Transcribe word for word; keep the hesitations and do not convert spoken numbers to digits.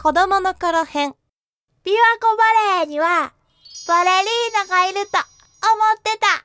子供の頃編。 琵琶湖バレエにはバレリーナがいると思ってた。